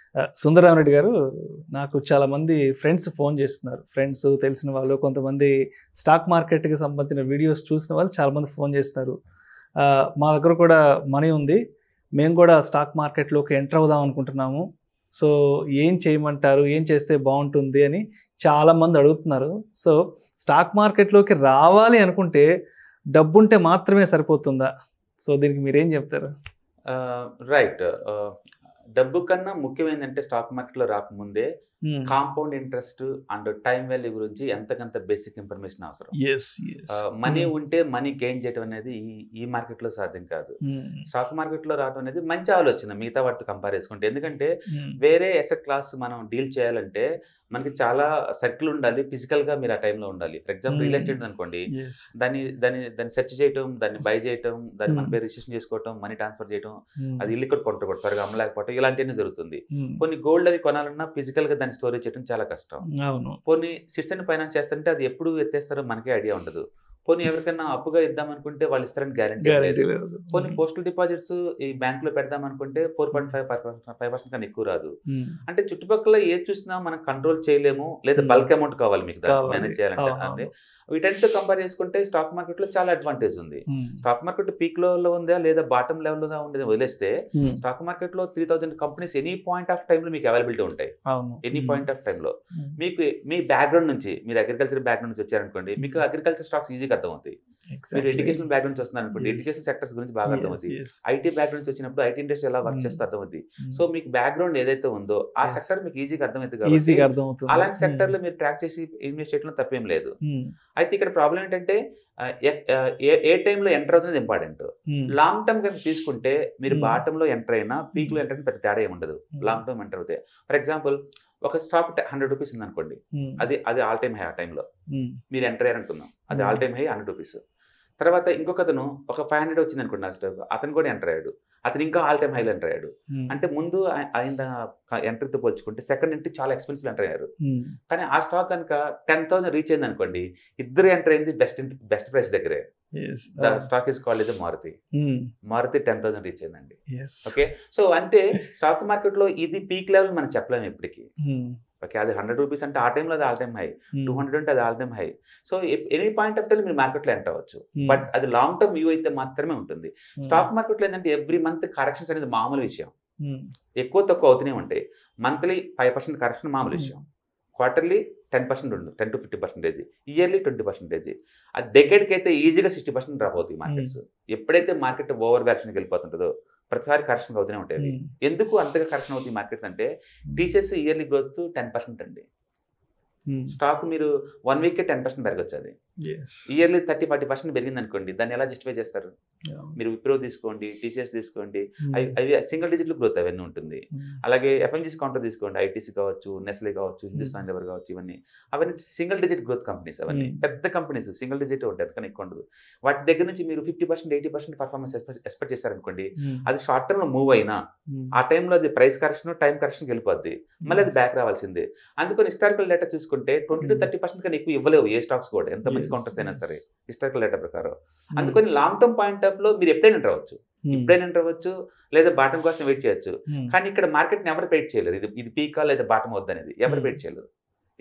సుందరరామరెడ్డి గారు, నాకు చాలామంది ఫ్రెండ్స్ ఫోన్ చేస్తున్నారు. ఫ్రెండ్స్, తెలిసిన వాళ్ళు, కొంతమంది స్టాక్ మార్కెట్‌కి సంబంధించిన వీడియోస్ చూసిన వాళ్ళు చాలామంది ఫోన్ చేస్తున్నారు. మా దగ్గర కూడా మనీ ఉంది. మేము కూడా స్టాక్ మార్కెట్‌లోకి ఎంటర్ అవుదాం అనుకుంటున్నాము. సో, ఏం చేయమంటారు? ఏం చేస్తే బావుంటుంది అని చాలామంది అడుగుతున్నారు. సో, స్టాక్ మార్కెట్‌లోకి రావాలి అనుకుంటే డబ్బుంటే మాత్రమే సరిపోతుందా? సో, దీనికి మీరేం చెప్తారు? రైట్. డబ్బు కన్నా ముఖ్యమైనదంటే స్టాక్ మార్కెట్‌లో రాకముందే hmm. Compound interest and time value గురించి ఎంతకంత బేసిక్ ఇన్ఫర్మేషన్ అవసరం. యెస్. యెస్. Money hmm. ఉంటే మనీ గెయిన్ చేయడం అనేది ఈ మార్కెట్‌లో సాధ్యం కాదు. హ్మ్. స్టాక్ మార్కెట్‌లో రావడం అనేది మంచి ఆలోచన మిగతా వాటితో కంపేర్ చేసుకుంటే. ఎందుకంటే హ్మ్. వేరే అసెట్ క్లాస్ మనం డీల్ చేయాలంటే మనకి చాలా సర్కిల్ ఉండాలి. ఫిజికల్‌గా మీరు ఆ టైంలో ఉండాలి. ఫర్ ఎగ్జాంపుల్ రియల్ ఎస్టేట్ అనుకోండి. యెస్. దాన్ని సెర్చ్ చేయటం, దాన్ని బై చేయటం, దాన్ని మన హ్మ్. పేరు రిజిస్ట్రేషన్ చేసుకోవటం, మనీ ట్రాన్స్‌ఫర్ చేయటం, హ్మ్. అది ఇల్లిక్కడి కొంటారు కూడా త్వరగా అమ్మలేకపోవటం ఇలాంటివన్నీ జరుగుతుంది. హ్మ్. కొన్ని గోల్డ్ అవి కొనాలన్నా ఫిజికల్‌గా దాన్ని స్టోరేజ్ చేయడం చాలా కష్టం. అవును. పోనీ సిట్స్ అండ్ ఫైనాన్స్ చేస్తుంటే అది ఎప్పుడు ఎత్తేస్తారో మనకే ఐడియా ఉండదు. పోనీ ఎవరికైనా అప్పుగా ఇద్దామనుకుంటే వాళ్ళు ఇస్తారని గ్యారంటీ గ్యారంటీ లేదు. లేదు. పోనీ హ్మ్. పోస్టల్ డిపాజిట్స్ ఈ బ్యాంక్‌లో పెడదామనుకుంటే 4.5% కన్నా ఎక్కువ రాదు. హ్మ్. అంటే చుట్టుపక్కల ఏది చూసినా మనం కంట్రోల్ చేయలేము. లేదా హ్మ్. బల్క్ అమౌంట్ కావాలి మీకు దాన్ని కావాలి. మేనేజ్ చేయాలంటే. అంటే అవునవును. వీటన్నిటితో కంపేర్ చేసుకుంటే స్టాక్ మార్కెట్‌లో చాలా అడ్వాంటేజ్ ఉంది. హ్మ్. స్టాక్ మార్కెట్ పీక్ లెవెల్‌లో ఉందా లేదా బాటమ్ లెవెల్‌లో ఉండేది వదిలేస్తే హ్మ్. స్టాక్ మార్కెట్‌లో 3000 కంపెనీస్ ఎనీ పాయింట్ ఆఫ్ టైమ్‌లో మీకు అవైలబిలిటీ ఉంటాయి. అవును. ఎనీ హ్మ్. పాయింట్ ఆఫ్ టైమ్‌లో. హ్మ్. మీకు మీ బ్యాక్‌గ్రౌండ్ నుంచి మీరు అగ్రికల్చర్ బ్యాక్‌గ్రౌండ్ నుంచి వచ్చారనుకోండి. మీకు అగ్రికల్చర్ స్టాక్స్ ఈజీగా అర్థమవుతాయి. మీరు ఎగ్జాక్ట్‌లీ. ఎడ్యుకేషనల్ బ్యాక్‌గ్రౌండ్ నుంచి వస్తున్నారనుకోండి. యెస్. ఎడ్యుకేషన్ సెక్టర్స్ గురించి బాగా యెస్. అర్థమవుతాయి. యెస్. ఐటీ బ్యాక్‌గ్రౌండ్ నుంచి వచ్చినప్పుడు ఐటీ ఇండస్ట్రీ ఎలా వర్క్ హ్మ్. చేస్తే అర్థమవుద్ది. హ్మ్. సో, మీకు బ్యాక్‌గ్రౌండ్ ఏదైతే ఉందో ఆ యెస్. సెక్టర్ మీకు ఈజీగా అర్థమైద్ది కాబట్టి ఈజీగా అర్థమవుతుంది. అలాంటి హ్మ్. సెక్టర్‌లో మీరు ట్రాక్ చేసి ఇన్వెస్ట్ చేయడంలో తప్పేం లేదు. హ్మ్. అయితే ఇక్కడ ప్రాబ్లమ్ ఏంటంటే ఏ టైమ్‌లో ఎంటర్ అవుతున్నది ఇంపార్టెంట్. హ్మ్. లాంగ్ టర్మ్ కనుక తీసుకుంటే మీరు హ్మ్. బాటమ్‌లో ఎంటర్ అయినా, పీక్‌లో హ్మ్. ఎంటర్ అయినా పెద్ద తేడా ఏముండదు. హ్మ్. లాంగ్ టర్మ్ ఎంటర్ అవుతే. ఫర్ ఎగ్జాంపుల్ ఒక స్టాక్ రూ. 100 ఉందనుకోండి. హ్మ్. అది ఆల్ టైమ్ హై ఆ టైమ్‌లో. హ్మ్. మీరు ఎంటర్ అయ్యారనుకుందాం. అది హ్మ్. ఆల్ టైమ్ హై రూ. 100. తర్వాత ఇంకొకతను ఒక 500 వచ్చిందనుకోండి ఆ స్టాక్. అతను కూడా ఎంటర్ అయ్యాడు. అతను ఇంకా ఆల్ టైమ్ హైలో ఎంటర్ అయ్యాడు. హ్మ్. అంటే ముందు ఆయన ఎంట్రీతో పోల్చుకుంటే సెకండ్ ఎంట్రీ చాలా ఎక్స్‌పెన్సివ్‌లో ఎంటర్ అయ్యారు. హ్మ్. కానీ ఆ స్టాక్ కనుక 10,000 రీచ్ అయిందనుకోండి. ఇద్దరు ఎంటర్ అయింది బెస్ట్ ప్రైస్ దగ్గరే. యెస్. ద అవును. Stock is called Maruti. Hmm. Maruti 10,000 reach అయిందండి. యెస్. ఓకే. సో, అంటే స్టాక్ మార్కెట్‌లో ఇది పీక్ లెవెల్ మనం చెప్పలేము ఎప్పటికి. హ్మ్. ఓకే. అది రూ. 100 అంటే ఆ టైమ్‌లో అది ఆల్ టైమ్ హై. హ్మ్. 200 ఉంటే అది all time high. So, any point of టైమ్‌లో మీరు మార్కెట్‌లో ఎంటర్ అవ్వచ్చు. హ్మ్. బట్ అది లాంగ్ టర్మ్ వ్యూ అయితే మాత్రమే ఉంటుంది. హ్మ్. స్టాక్ మార్కెట్‌లో ఏంటంటే ఎవ్రీ మంత్ కరెక్షన్స్ అనేది మామూలు విషయం. హ్మ్. ఎక్కువ తక్కువ అవుతూనే ఉంటాయి. మంత్లీ 5% కరెక్షన్ మామూలు హ్మ్. విషయం. క్వార్టర్లీ 10% ఉంటుంది. 10-50%. ఇయర్లీ 20%. అది డెకేడ్‌కైతే ఈజీగా 60% డ్రాప్ అవుతాయి హ్మ్. మార్కెట్స్. ఎప్పుడైతే మార్కెట్ ఓవర్ వాల్యుయేషన్‌కి వెళ్ళిపోతుంటదో ప్రతిసారి కరెక్షన్ అవుతూనే ఉంటాయి అవి. హ్మ్. ఎందుకు అంతగా కరెక్షన్ అవుతాయి మార్కెట్స్ అంటే హ్మ్. టీసీఎస్ ఇయర్లీ గ్రోత్ 10% అండి. హ్మ్. స్టాక్ మీరు 1 వీక్‌కే 10% పెరగొచ్చది. యెస్. ఇయర్లీ 30-40% పెరిగిందనుకోండి. దాన్ని ఎలా జస్టిఫై చేస్తారు? అవును. మీరు విప్రో తీసుకోండి, టీసీఎస్ తీసుకోండి. అవి హ్మ్. అవి సింగిల్ డిజిట్‌లో గ్రోత్ అవన్నీ ఉంటుంది. హ్మ్. అలాగే ఎఫ్ఎంజీసీ కౌంటర్ తీసుకోండి. ఐటీసీ కావచ్చు, నెస్లే కావచ్చు, హ్మ్. హిందుస్థాన్ లివర్ కావచ్చు ఇవన్నీ. అవన్నీ సింగిల్ డిజిట్ గ్రోత్ కంపెనీస్ అవన్నీ. హ్మ్. పెద్ద కంపెనీస్ సింగిల్ డిజిటే ఉంటాయి. అంతకన్నా ఎక్కువ ఉండదు. వాటి దగ్గర నుంచి మీరు 50%, 80% పర్ఫార్మెన్స్ ఎక్స్‌పెక్ట్ చేశారనుకోండి. హ్మ్. అది షార్ట్ టర్మ్‌లో మూవ్ అయినా హ్మ్. ఆ టైంలో అది ప్రైస్ కరెక్షన్, టైమ్ కరెక్షన్‌కి వెళ్ళిపోద్ది. మళ్ళీ అది యెస్. బ్యాక్ రావాల్సిందే. అందుకని హిస్టారికల్ డేటా చూసుకుంటే హ్మ్. 20-30% కన్నా ఎక్కువ ఇవ్వలేవు ఏ స్టాక్స్ కూడా. ఎంత మంచి యెస్. కౌంటర్స్ అయినా యెస్. సరే. హిస్టారికల్ డేటా ప్రకారం. హ్మ్. అందుకని లాంగ్ టర్మ్ పాయింట్ ఆఫ్‌లో మీరు ఎప్పుడైనా ఎంటర్ అవ్వచ్చు. హ్మ్. ఇప్పుడైనా ఎంటర్ అవ్వచ్చు. లేదా బాటమ్ కోసం వెయిట్ చేయొచ్చు. హ్మ్. కానీ ఇక్కడ మార్కెట్‌ని ఎవరు ప్రెడిక్ట్ చేయలేరు. ఇది పీకా లేదా బాటమ్ అవుద్దనేది. ఎవరు హ్మ్. ప్రెడిక్ట్ చేయలేరు.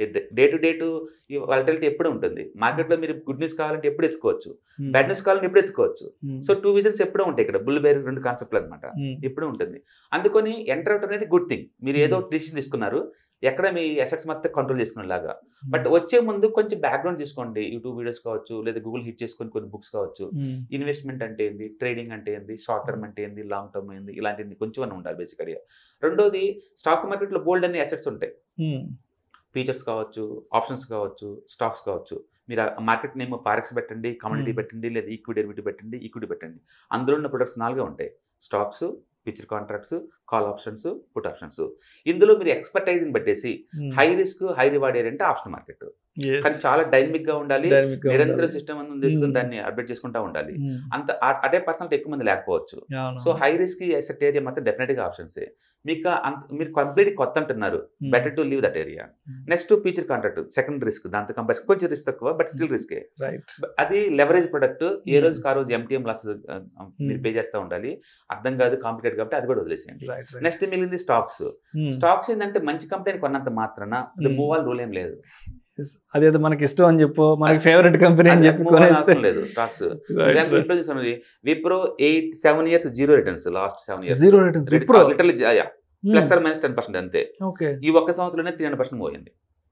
డే టు ఈ వాలటిలిటీ ఎప్పుడూ ఉంటుంది. మార్కెట్‌లో మీరు గుడ్ న్యూస్ కావాలంటే ఎప్పుడు ఎత్తుకోవచ్చు. హ్మ్. బ్యాడ్ న్యూస్ కావాలంటే ఎప్పుడు ఎత్తుకోవచ్చు. హ్మ్. సో, 2 విజన్స్ ఎప్పుడూ ఉంటాయి ఇక్కడ. బుల్, బేర్ 2 కాన్సెప్ట్‌లు అన్నమాట. హ్మ్. ఎప్పుడూ ఉంటుంది. అందుకని ఎంటర్ అవ్వడం అనేది గుడ్ థింగ్. మీరు ఏదో హ్మ్. ఒక డిసిషన్ తీసుకున్నారు. ఎక్కడ మీ అసెట్స్ మొత్తం కంట్రోల్ చేసుకునేలాగా. But hmm. వచ్చే ముందు కొంచెం బ్యాక్‌గ్రౌండ్ చూసుకోండి. యూట్యూబ్ వీడియోస్ కావచ్చు, లేదా గూగుల్ హిట్ చేసుకొని కొన్ని బుక్స్ కావచ్చు. హ్మ్. ఇన్వెస్ట్‌మెంట్ అంటే ఏంది? ట్రేడింగ్ అంటే ఏంది? షార్ట్ టర్మ్ అంటే ఏంది? లాంగ్ టర్మ్ ఏంది? ఇలాంటివి కొంచెం అన్నా ఉండాలి బేసికల్‌గా. రెండోది స్టాక్ మార్కెట్‌లో బోలెడు అన్ని అసెట్స్ ఉంటాయి. హ్మ్. ఫీచర్స్ కావచ్చు, ఆప్షన్స్ కావచ్చు, స్టాక్స్ కావచ్చు. మీరు ఆ మార్కెట్ నేమ్ ఫారెక్స్ పెట్టండి, కమోడిటీ హ్మ్. పెట్టండి, లేదా ఈక్విటీ డెరివేటివ్ పెట్టండి, ఈక్విటీ పెట్టండి. అందులో ఉన్న ప్రొడక్ట్స్ 4 ఉంటాయి. Stocks, future contracts, call options, put options. ఇందులో మీరు ఎక్స్‌పర్టైజ్‌ని బట్టేసి hmm. High risk, high reward area అంటే ఆప్షన్ మార్కెట్. కానీ చాలా డైనమిక్ గా ఉండాలి, నిరంతరం సిస్టమ్ అని తీసుకుని దాన్ని అప్డేట్ చేసుకుంటా ఉండాలి. అంత అదే పర్సనాలిటీ ఎక్కువ మంది లేకపోవచ్చు. So high risk asset area మాత్రం డెఫినెట్ గా ఆప్షన్స్. మీకు మీరు కంప్లీట్ కొత్త అంటున్నారు, better to leave that area. Next future contract second risk, దాంతో కంపేర్ కొంచెం రిస్క్ తక్కువ బట్ స్టిల్ రిస్కే. అది లెవరేజ్ ప్రొడక్ట్, ఏ రోజుకి ఆ రోజు MTM లాస్ మీరు పే చేస్తూ ఉండాలి. అర్థం కాదు, కాంప్లికేట్ కాబట్టి అది కూడా వదిలేసేయండి. నెక్స్ట్ మిగిలింది స్టాక్స్. స్టాక్స్ ఏంటంటే మంచి కంపెనీ కొన్నంత మాత్రాన మూవ్ ఆల్ రూల్ ఏం లేదు. అదేదో మనకి ఇష్టం అని చెప్పు, మనకి ఫేవరెట్ కంపెనీ అని చెప్పి అవసరం లేదు. Stocks Wipro 7 years zero returns, last 7 years zero returns, literally plus or minus 10% అంతే. ఈ ఒక్క సంవత్సరంలోనే 300% పోయింది.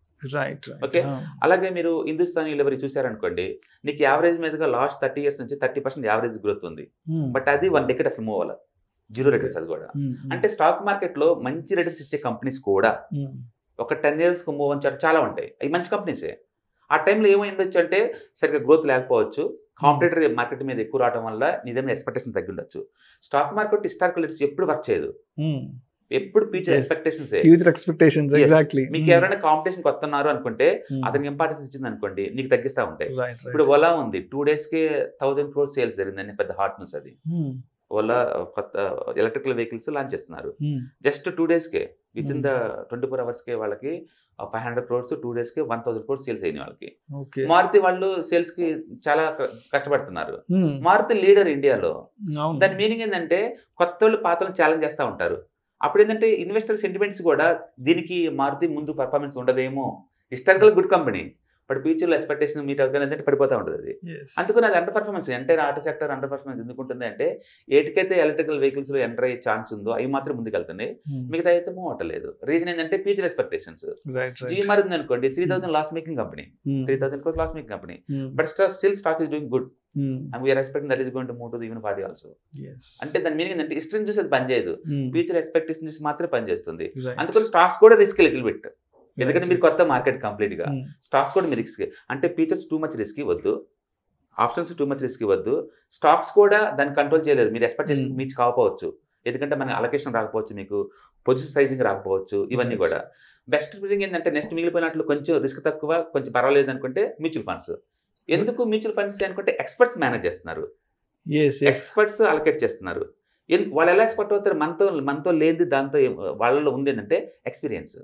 ఓకే, అలాగే మీరు హిందుస్థాన్ యూనిలివర్ చూసారనుకోండి, నీకు యావరేజ్ మీదుగా లాస్ట్ 30 years నుంచి 30% యావరేజ్ గ్రోత్ ఉంది. బట్ అది 1 decade అసలు మూవ్ అవ్వాలి, జీరో రిటర్న్స్. అది కూడా అంటే స్టాక్ మార్కెట్ లో మంచి రిటర్న్స్ ఇచ్చే కంపెనీస్ కూడా ఒక 10 years మూవ్ అని చాలా ఉంటాయి. అవి మంచి కంపెనీసే. ఆ టైంలో ఏమై ఉండొచ్చు అంటే సరిగ్గా గ్రోత్ లేకపోవచ్చు, కాంపిటేటర్ మార్కెట్ మీద ఎక్కువ రావడం వల్ల నిజమైన ఎక్స్పెక్టేషన్ తగ్గి ఉండొచ్చు. స్టాక్ మార్కెట్ హిస్టారికల్ రేట్స్ ఎప్పుడు వర్క్ చేయదు, ఎప్పుడు ఫ్యూచర్ ఎక్స్పెక్టేషన్స్. మీకు ఎవరైనా కాంపిటీషన్ వస్తున్నారు అనుకుంటే అతనికి ఇంపార్టెన్స్ ఇచ్చింది అనుకోండి, నీకు తగ్గిస్తా ఉంటాయి. ఇప్పుడు ఓలా ఉంది, 2 days కే 1000 crores సేల్స్ జరిగిందని పెద్ద హాట్ న్యూస్. అది ఓలా కొత్త ఎలక్ట్రికల్ వెహికల్స్ లాంచ్ చేస్తున్నారు. జస్ట్ 2 days కే, విత్ ఇన్ ద 24 hours కే వాళ్ళకి 500 crores, 2 days కే 1000 crores సేల్స్ అయినాయి వాళ్ళకి. మారుతి వాళ్ళు సేల్స్ కి చాలా కష్టపడుతున్నారు. మారుతి లీడర్ ఇండియాలో. దాని మీనింగ్ ఏంటంటే కొత్త వాళ్ళు పాత వాళ్ళని ఛాలెంజ్ చేస్తూ ఉంటారు. అప్పుడు ఏంటంటే ఇన్వెస్టర్ సెంటిమెంట్స్ కూడా దీనికి మారుతి ముందు పర్ఫార్మెన్స్ ఉండదేమో, హిస్టారికల్ గుడ్ కంపెనీ బట్ ఫ్యూచర్లో ఎక్స్పెక్టేషన్ మీట్ అవుతుంది అంటే పడిపోతూ ఉంటుంది అది. అందుకని అది under performance. Entire auto sector under performance ఎందుకు ఉంటుంది అంటే ఏటికైతే ఎలక్ట్రికల్ వెహికల్స్ లో ఎంటర్ అయ్యే ఛాన్స్ ఉందో అవి మాత్రం ముందుకు వెళ్తున్నాయి, మిగతా అయితే మూవ్ అవ్వట్లేదు. రీజన్ ఏంటంటే ఫ్యూచర్ ఎక్స్పెక్టేషన్స్. జీఎంఆర్ ఉంది అనుకోండి, 3000 loss making company, 3000 crores loss making company, but still stock is doing good. We're expecting that is going to move to even 40 also. అంటే దాని మీనింగ్ ఏంటంటే హిస్టరీ చూసి అది పనిచేయదు, ఫ్యూచర్ ఎక్స్పెక్టేషన్ చూసి మాత్రమే పనిచేస్తుంది. అందుకని స్టాక్స్ కూడా రిస్క్ లిటిల్ బిట్, ఎందుకంటే మీరు కొత్త మార్కెట్ కంప్లీట్ గా. స్టాక్స్ కూడా మీరు రిస్క్ అంటే ఫీచర్స్ టూ మచ్ రిస్క్ ఇవ్వద్దు, ఆప్షన్స్ టూ మచ్ రిస్క్ ఇవ్వద్దు. స్టాక్స్ కూడా దాన్ని కంట్రోల్ చేయలేరు, మీరు ఎక్స్పెక్టేషన్ మీట్ కాకపోవచ్చు, ఎందుకంటే మనకి అలొకేషన్ రాకపోవచ్చు, మీకు పొజిషన్ సైజింగ్ రాకపోవచ్చు. ఇవన్నీ కూడా బెస్ట్ థింగ్ ఏంటంటే నెక్స్ట్ మిగిలిపోయినట్లు కొంచెం రిస్క్ తక్కువ, కొంచెం పర్వాలేదు అనుకుంటే మ్యూచువల్ ఫండ్స్. ఎందుకు మ్యూచువల్ ఫండ్స్ అనుకుంటే ఎక్స్పర్ట్స్ మేనేజ్ చేస్తున్నారు, ఎక్స్పర్ట్స్ అలొకేట్ చేస్తున్నారు. వాళ్ళు ఎలా ఎక్స్పర్ట్ అవుతారు? మనతో లేనిది దాంతో వాళ్ళలో ఉంది ఏంటంటే experience.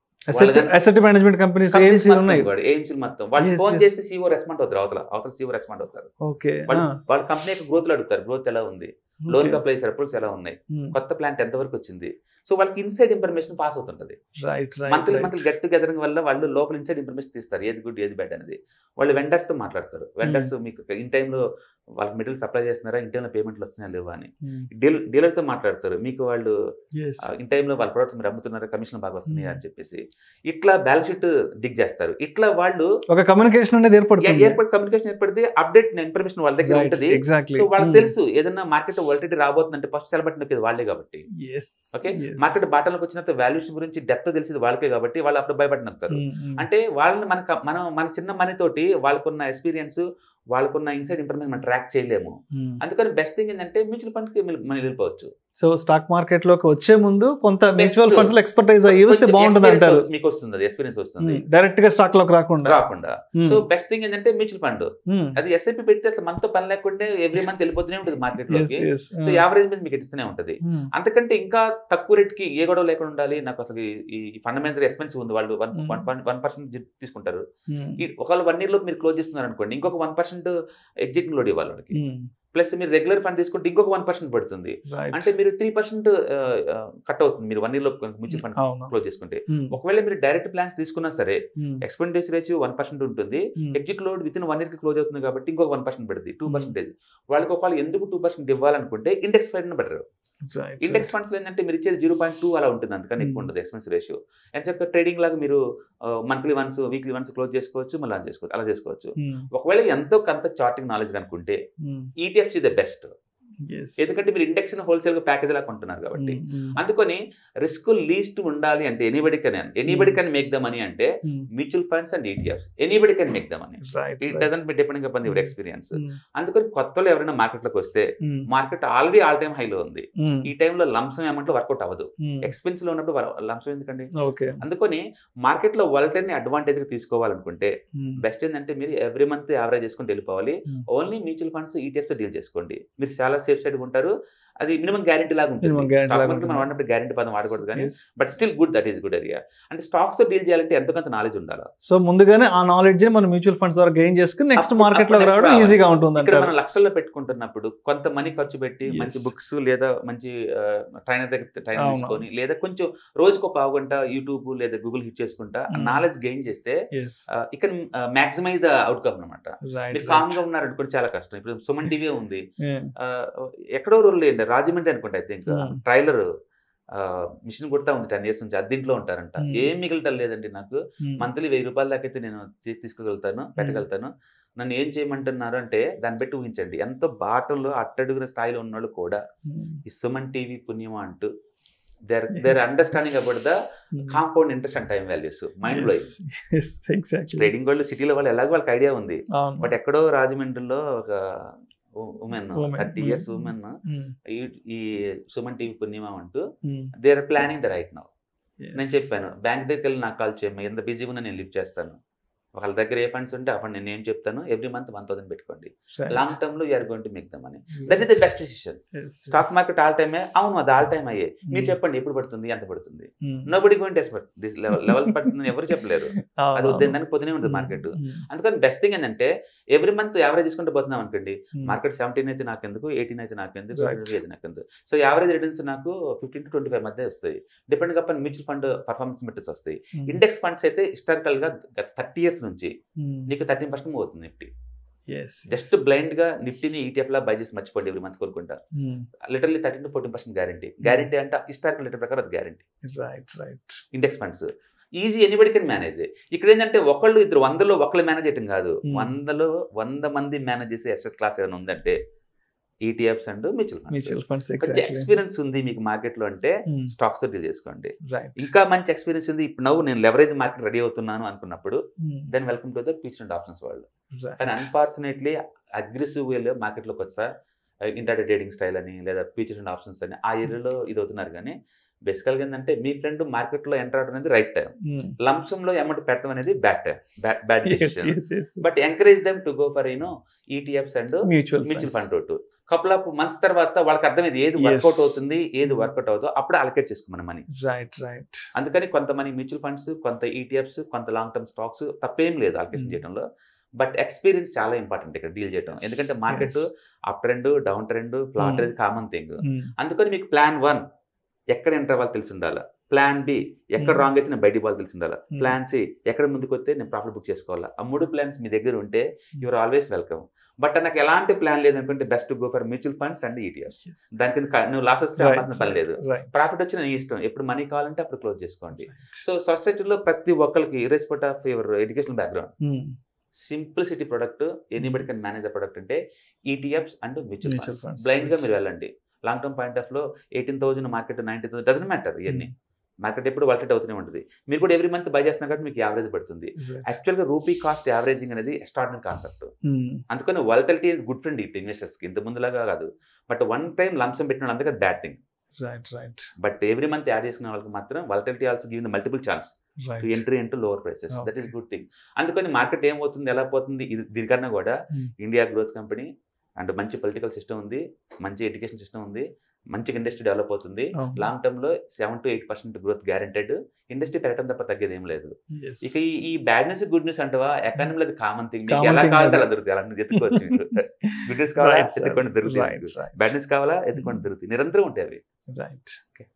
Asset management companies AMC మొత్తం వాళ్ళు ఫోన్ చేస్తే CEO రెస్పాండ్ అవుతారు, అవతల CEO రెస్పాండ్ అవుతారు. వాళ్ళ కంపెనీ యొక్క గ్రోత్ అడుగుతారు, గ్రోత్ ఎలా ఉంది, లోన్ అప్లైస్ అప్రూవల్స్ ఎలా ఉన్నాయి, కొత్త ప్లాంట్ ఎంతవరకు వచ్చింది. సో వాళ్ళకి ఇన్సైడ్ ఇన్ఫర్మేషన్ పాస్ అవుతుంటది. మంత్లీ గెట్ టుగెదరింగ్ వల్ల వాళ్ళు లోపల ఇన్సైడ్ ఇన్ఫర్మేషన్ తీస్తారు, ఏది గుడ్ ఏది బ్యాడ్ అనేది. వాళ్ళు వెండర్స్ తో మాట్లాడతారు, వెండర్స్ మీకు ఇన్ టైంలో వాళ్ళకి మెటీరియల్ సప్లై చేస్తున్నారా, ఇన్ టైంలో పేమెంట్లు వస్తున్నాయా లేవా అని. డీలర్ తో మాట్లాడతారు, మీకు వాళ్ళు ఇన్ టైంలో వాళ్ళ ప్రొడక్ట్స్ మీరు అమ్ముతున్నారా, కమిషన్ బాగా వస్తున్నాయా అని చెప్పేసి. ఇట్లా బ్యాలెన్స్ షీట్ డిగ్ చేస్తారు. ఇట్లా వాళ్ళు ఒక కమ్యూనికేషన్ అనేది కమ్యూనికేషన్ ఏర్పడితే అప్డేట్ ఇన్ఫర్మేషన్ వాళ్ళ దగ్గర ఉంటుంది. సో వాళ్ళకి తెలుసు ఏదైనా మార్కెట్ వాలిడిటీ రాబోతుందంటే ఫస్ట్ సెలబెట్ నొక్కేది వాళ్ళే కాబట్టి. ఓకే, మార్కెట్ బాటలోకి వచ్చిన వాల్యూషన్ గురించి డెప్త్ తెలిసేది వాళ్ళకే కాబట్టి వాళ్ళు అప్పుడు భయపడి నొక్కుతారు. అంటే వాళ్ళని మన చిన్న మనీ తోటి వాళ్ళకున్న ఎక్స్పీరియన్స్, వాళ్ళకున్న ఇన్సైడ్ ఇన్ఫర్మేషన్ మనం ట్రాక్ చేయలేము. అందుకని బెస్ట్ థింగ్ ఏంటంటే మ్యూచువల్ ఫండ్ కి మనం వెళ్ళిపోవచ్చు. సో స్టాక్ మార్కెట్ లోకి వచ్చే ముందు కొంత మ్యూచువల్ ఫండ్స్ లో ఎక్స్పర్టైజ్ అయ్యిస్తే బాగుంటుంది అంటారు. మీకు వస్తుంది ఎక్స్పీరియన్స్ వస్తుంది, డైరెక్ట్ గా స్టాక్ లోకి రాకుండా. సో బెస్ట్ థింగ్ ఏంటంటే మ్యూచువల్ ఫండ్ అది SIP పెడితే అసలు మనతో పని లేకుండా ఎవ్రీ మంత్ వెళ్ళిపోతూనే ఉంటుంది మార్కెట్ లోకి. సో యావరేజ్ మీద మీకు ఇస్తూనే ఉంటుంది. అంతకంటే ఇంకా తక్కువ రేట్ కి ఏ గొడవ లేకుండా ఉండాలి. నాకు అసలు ఈ ఫండమెంటల్ ఎక్స్పెన్సివ్ ఉంది, వాళ్ళు 1% తీసుకుంటారు. ఒకవేళ 1 year లోపు మీరు క్లోజ్ చేస్తున్నారు అనుకోండి, ఇంకొక 1% ఎగ్జిట్ లోడ్ ఇవ్వాలి వాళ్ళకి. ప్లస్ మీరు రెగ్యులర్ ఫండ్ తీసుకుంటే ఇంకొక 1% పడుతుంది. అంటే మీరు 3% కట్ అవుతుంది మీరు 1 year లో మ్యూచువల్ ఫండ్ క్లోజ్ చేసుకుంటే. ఒకవేళ మీరు డైరెక్ట్ ప్లాన్స్ తీసుకున్నా సరే ఎక్స్పెండిచర్ రేషియో 1% ఉంటుంది, exit load with in 1 year కి క్లోజ్ అవుతుంది కాబట్టి ఇంకొక 1% పడుతుంది, 2%. వాళ్ళకి ఒకవేళ ఎందుకు 2% ఇవ్వాలనుకుంటే index fund better. Index funds లో ఏంటంటే మీరు ఇచ్చేది 0.2 అలా ఉంటుంది, అందుకని ఎక్కువ ఉంటుంది ఎక్స్పెన్స్ రేషియో. ఎంచక్క ట్రేడింగ్ లాగా మీరు monthly once weekly once close చేసుకోవచ్చు, మళ్ళీ అలా చేసుకోవచ్చు. ఒకవేళ ఎంతో కొంత చార్టింగ్ నాలెడ్జ్ అనుకుంటే ETFs is the best. ఎందుకంటే మీరు ఇండెక్స్ హోల్సేల్ ప్యాకేజ్ లా కొంటున్నారు కాబట్టి. అందుకని రిస్క్ లీస్ట్ ఉండాలి అంటే anybody can make the money అంటే mutual funds and ETFs anybody can make the money. It doesn't be depending upon your experience. అందుకని కొత్తలో ఎవరైనా మార్కెట్ లోకి వస్తే మార్కెట్ ఆల్రెడీ ఆల్ టైమ్ హైలో ఉంది, ఈ టైంలో లంసమ్ అమౌంట్ లో వర్కౌట్ అవ్వదు. ఎక్స్పెన్స్ లో ఉన్నప్పుడు లంసమ్ ఎందుకండి? అందుకని మార్కెట్ లో వాలటైల్ ని అడ్వాంటేజ్ గా తీసుకోవాలనుకుంటే బెస్ట్ ఏంటంటే మీరు ఎవ్రీ మంత్ యావరేజ్ చేసుకుని వెళ్ళిపోవాలి. Only mutual funds ETFs deal చేసుకోండి, మీరు చాలా సేఫ్ సైడ్ ఉంటారు. అది మినిమం గ్యారెంటీ లాగా ఉంటుంది. మనం వాడినప్పుడు గ్యారెంటీ పదం వాడకూడదు కానీ but still good, that is good area. అంటే స్టాక్స్ తో డీల్ చేయాలంటే ఎంతకంత నాలెడ్జ్ ఉండాలి. సో ముందుగానే ఆ నాలెడ్జ్ మనం మ్యూచువల్ ఫండ్స్ ద్వారా గెయిన్ చేసుకుని నెక్స్ట్ మార్కెట్ లో రావడం ఈజీగా ఉంటుంది. ఇక్కడ మనం లక్షల్లో పెట్టుకుంటున్నప్పుడు కొంత మనీ ఖర్చు పెట్టి మంచి బుక్స్ లేదా మంచి ట్రైనర్ దగ్గర ట్రైనర్ తీసుకొని లేదా కొంచెం రోజుకు ఒక పావు గంట యూట్యూబ్ లేదా గూగుల్ హిట్ చేసుకుంటా నాలెడ్జ్ గెయిన్ చేస్తే ఇక్కడ మాక్సిమైజ్ ద అవుట్కమ్ అనమాట. మీరు కామ్ గా ఉన్నారు అనుకోండి చాలా కష్టం. ఇప్పుడు సుమన్ టీవీ ఉంది, ఎక్కడో రోజులు ఏంటి రాజమండ్రి అనుకుంటా, ఐ థింక్ ట్రైలర్ మిషన్ కుడతా ఉంది 10 years నుంచి, అద్దీంట్లో ఉంటారంట. ఏం మిగలటం లేదండి నాకు, మంత్లీ 1000 రూపాయల దాకా అయితే నేను తీసుకోగలుగుతాను, పెట్టగలుగుతాను. నన్ను ఏం చేయమంటున్నారు అంటే దాన్ని బట్టి ఊహించండి. ఎంతో బాటంలో అట్టడుగున స్థాయిలో ఉన్నవాళ్ళు కూడా ఈ సుమన్ టీవీ పుణ్యమా అంటూ they're understanding about the compound interest and time values. Mind blowing. Trading వాళ్ళు సిటీలో వాళ్ళు ఎలాగో వాళ్ళకి ఐడియా ఉంది, బట్ ఎక్కడో రాజమండ్రిలో ఒక ఉమెన్ 30 years ఉమెన్ ఈ సుమన్ టీవీ పుణ్యమా అంటూ they are planning the right now. నేను చెప్పాను బ్యాంక్ దగ్గరికి వెళ్ళి నాకు కాల్ చేయమ్మా, ఎంత బిజీగా ఉన్నా నేను లిఫ్ట్ చేస్తాను. వాళ్ళ దగ్గర ఏ ఫండ్స్ ఉంటే ఆ ఫండ్ నేను ఏం చెప్తాను, ఎవ్రీ మంత్ 1000 పెట్టుకోండి, లాంగ్ టర్మ్ లో you're going to make the money. That is the best decision. Stock market all టైమే, అవును అది ఆల్ టైమ్ అయ్యే. మీరు చెప్పండి ఎప్పుడు పడుతుంది, ఎంత పడుతుంది, nobody going to expect this level పడుతుందని ఎవరు చెప్పలేరు. అది వద్దని పోతూనే ఉంటుంది మార్కెట్. అందుకని బెస్ట్ థింగ్ ఏంటంటే ఎవ్రీ మంత్ యావరేజ్ తీసుకుంటూ పోతున్నాం అనుకోండి, మార్కెట్ 17 అయితే నాకెందుకు, 18 అయితే నాకెందుకు, 20 నాకెందుకు. సో యావరేజ్ రిటర్న్స్ నాకు 15 to 25 మధ్య వస్తాయి. Depending upon mutual fund performance metrics వస్తాయి. ఇండెక్స్ ఫండ్స్ అయితే హిస్టారికల్ గా 30 years నుంచి నీకు 13% అవుతుంది నిఫ్టీ. జస్ట్ బ్లైండ్ గా నిఫ్టీని ఈటీఎఫ్ లా బై చేసి మర్చిపోండి ఎవ్రీ మంత్ కొనుక్కుంటా. Literally 13 to 14% guarantee. గ్యారంటీ అంటే హిస్టారికల్ రేట్ ప్రకారం అది guarantee. Index funds easy, anybody can manage. ఇక్కడ ఏంటంటే ఒకళ్ళు ఇద్దరు 100లో ఒకళ్ళు మేనేజ్ చేయటం కాదు, 100 మంది మేనేజ్ చేసే అసెట్ క్లాస్ ఏమైనా ఉందంటే ETFs and mutual funds. Experience ఉంది మీకు మార్కెట్ లో అంటే స్టాక్స్ తో డీల్ చేసుకోండి. ఇంకా మంచి ఎక్స్పీరియన్స్ ఉంది, ఇప్పుడు నేను లెవరేజ్ మార్కెట్ రెడీ అవుతున్నాను అనుకున్నప్పుడు then welcome to the future and options world. కానీ అన్ఫార్చునేట్లీ అగ్రెసివ్ వేలో మార్కెట్ లోకి వచ్చా ఇంటర్డే ట్రేడింగ్ స్టైల్ అని లేదా ఫ్యూచర్ అండ్ ఆప్షన్స్ అని ఆ ఏరియాలో ఇది అవుతున్నారు. కానీ బేసికల్ గా ఏంటంటే మీ ఫ్రెండ్ మార్కెట్ లో ఎంటర్ అవడం అనేది రైట్ టైం, లంసమ్ లో అమౌంట్ పెడతాం అనేది bad decision. But encourage them to go for ETFs and mutual fund route. Couple of months తర్వాత వాళ్ళకి అర్థమైంది ఏది వర్కౌట్ అవుతుంది, ఏది వర్కౌట్ అవుతుందో అప్పుడు అలొకేట్ చేసుకోమని మనీ. అందుకని కొంత మనీ మ్యూచువల్ ఫండ్స్, కొంత ఈటీఎఫ్స్, కొంత లాంగ్ టర్మ్ స్టాక్స్ తప్పేం లేదు అలొకేషన్ చేయడంలో. బట్ ఎక్స్పీరియన్స్ చాలా ఇంపార్టెంట్ ఇక్కడ డీల్ చేయడం. ఎందుకంటే market up trend, down trend, flat అనేది కామన్ థింగ్. అందుకని మీకు ప్లాన్ 1 ఎక్కడ ఎంటర్ అవ్వాలి తెలిసి ఉండాలి, ప్లాన్ బి ఎక్కడ రాంగ్ అయితే నేను బయటికి పోవాలి తెలిసి ఉండాలి, ప్లాన్ సి ఎక్కడ ముందుకు వస్తే నేను ప్రాఫిట్ బుక్ చేసుకోవాలా. ఆ 3 ప్లాన్స్ మీ దగ్గర ఉంటే యువర్ ఆల్వేస్ వెల్కమ్. బట్ నాకు ఎలాంటి ప్లాన్ లేదనుకుంటే best go for mutual funds and ETFs. దాని కింద నువ్వు లాస్ వస్తే అవ్వాల్సిన పని లేదు, ప్రాఫిట్ వచ్చి నీ ఇష్టం, ఎప్పుడు మనీ కావాలంటే అప్పుడు క్లోజ్ చేసుకోండి. సో సొసైటీలో ప్రతి ఒక్కరికి irrespective of your educational background simplicity product, anybody can manage the product అంటే ETFs and mutual funds. Blind గా మీరు వెళ్ళండి. లాంగ్ టర్మ్ పాయింట్ ఆఫ్ లో 18,000 మార్కెట్ 90,000 డజంట్ మ్యాటర్. ఇవన్నీ మార్కెట్ ఎప్పుడు వాల్టేట్ అవుతూనే ఉంటుంది. మీరు కూడా ఎవ్రీ మంత్ బై చేస్తున్నారు కాబట్టి మీకు యావరేజ్ పడుతుంది. యాక్చువల్గా రూపీ కాస్ట్ యావరేజింగ్ అనేది ఎక్స్ట్రాడినరీ కాన్సెప్ట్. అందుకని volatility is good friend investors కి, ఇంత ముందులాగా కాదు. బట్ వన్ టైం లంసం పెట్టిన వాళ్ళందుకు అది bad thing. But every month add చేసుకున్న వాళ్ళకి మాత్రం volatility also give the multiple chance to entry into lower prices. That is good thing. అందుకని మార్కెట్ ఏమవుతుంది, ఎలా పోతుంది, దీనికన్నా కూడా ఇండియా గ్రోత్ కంపెనీ అండ్ మంచి పొలిటికల్ సిస్టమ్ ఉంది, మంచి ఎడ్యుకేషన్ సిస్టమ్ ఉంది, మంచి ఇండస్ట్రీ డెవలప్ అవుతుంది. లాంగ్ టర్మ్ లో 7 to 8% గ్రోత్ గ్యారెంటెడ్. ఇండస్ట్రీ పెరగడం తప్ప తగ్గేది ఏం లేదు. ఇక ఈ బ్యాడ్ న్యూస్ గుడ్ న్యూస్ అంటవా, ఎకానమీలో అది కామన్ థింగ్. మీకు ఎలా కావాలంటే అలా దొరుకుతుంది, అలా ఎత్తుకోవచ్చు. గుడ్ న్యూస్ కావాలా ఎత్తుకొని దొరుకుతుంది, బ్యాడ్ న్యూస్ కావాలా ఎత్తుకొని దొరుకుతుంది, నిరంతరం ఉంటాయి అవి.